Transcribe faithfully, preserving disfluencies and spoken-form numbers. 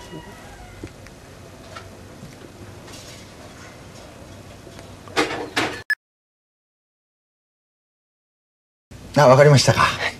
あ、わかりましたか。